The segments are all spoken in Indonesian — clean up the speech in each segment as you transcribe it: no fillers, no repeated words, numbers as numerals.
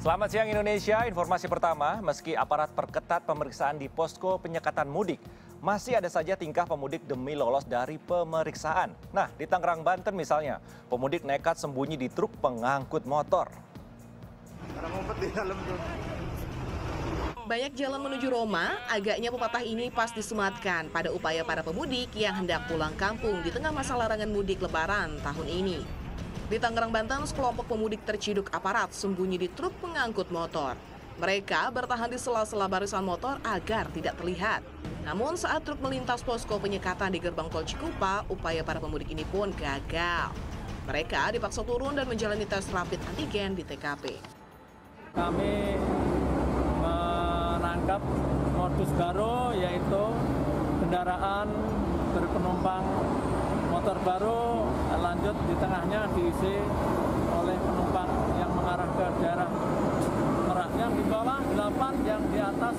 Selamat siang Indonesia, informasi pertama, meski aparat perketat pemeriksaan di posko penyekatan mudik, masih ada saja tingkah pemudik demi lolos dari pemeriksaan. Nah, di Tangerang, Banten misalnya, pemudik nekat sembunyi di truk pengangkut motor. Banyak jalan menuju Roma, agaknya pepatah ini pas disematkan pada upaya para pemudik yang hendak pulang kampung di tengah masa larangan mudik lebaran tahun ini. Di Tangerang, Banten, sekelompok pemudik terciduk aparat sembunyi di truk pengangkut motor. Mereka bertahan di sela-sela barisan motor agar tidak terlihat. Namun saat truk melintas posko penyekatan di gerbang tol Cikupa, upaya para pemudik ini pun gagal. Mereka dipaksa turun dan menjalani tes rapid antigen di TKP. Kami menangkap modus baru, yaitu kendaraan berpenumpang motor baru lanjut di tengahnya diisi oleh penumpang yang mengarah ke daerah Merak, yang di bawah 8, yang di atas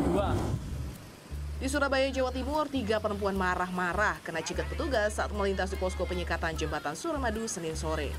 2. Di Surabaya, Jawa Timur, 3 perempuan marah-marah kena cegat petugas saat melintas di posko penyekatan jembatan Suramadu Senin sore.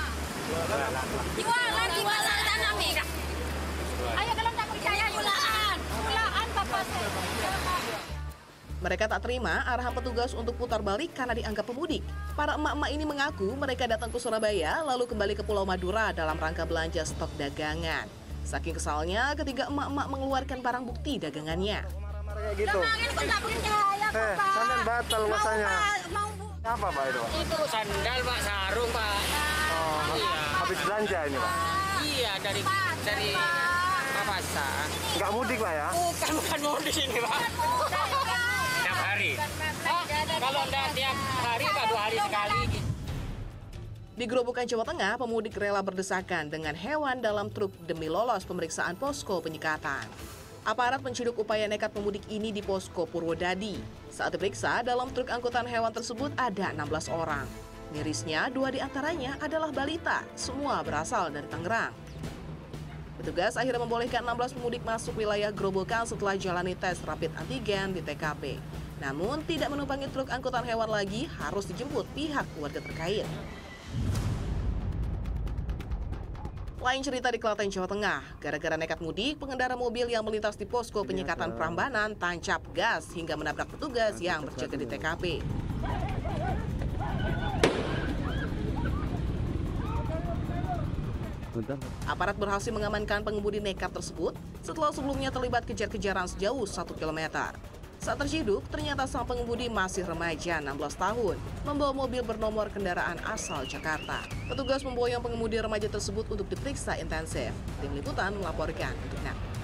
Mereka tak terima arahan petugas untuk putar balik karena dianggap pemudik. Para emak-emak ini mengaku mereka datang ke Surabaya lalu kembali ke Pulau Madura dalam rangka belanja stok dagangan. Saking kesalnya, ketiga emak-emak mengeluarkan barang bukti dagangannya. Kayak gitu. Sandal batal masanya. Apa Pak itu? Itu sandal Pak, sarung Pak. Oh, iya. Habis belanja ini Pak? Iya, dari pasar. Nggak mudik Pak ya? Bukan mudik ini Pak. Tiap hari. Kalau enggak tiap hari Pak, 2 hari sekali. Di Gerobokan, Jawa Tengah, pemudik rela berdesakan dengan hewan dalam truk demi lolos pemeriksaan posko penyekatan. Aparat menciduk upaya nekat pemudik ini di posko Purwodadi. Saat diperiksa, dalam truk angkutan hewan tersebut ada 16 orang. Mirisnya, 2 diantaranya adalah balita, semua berasal dari Tangerang. Petugas akhirnya membolehkan 16 pemudik masuk wilayah Gerobokan setelah jalani tes rapid antigen di TKP. Namun, tidak menumpangi truk angkutan hewan lagi harus dijemput pihak keluarga terkait. Lain cerita di Klaten, Jawa Tengah. Gara-gara nekat mudik, pengendara mobil yang melintas di posko penyekatan Prambanan tancap gas hingga menabrak petugas yang berjaga di TKP. Aparat berhasil mengamankan pengemudi nekat tersebut setelah sebelumnya terlibat kejar-kejaran sejauh 1 km. Saat terciduk, ternyata sang pengemudi masih remaja 16 tahun, membawa mobil bernomor kendaraan asal Jakarta. Petugas memboyong pengemudi remaja tersebut untuk diperiksa intensif. Tim Liputan melaporkan untuk NET.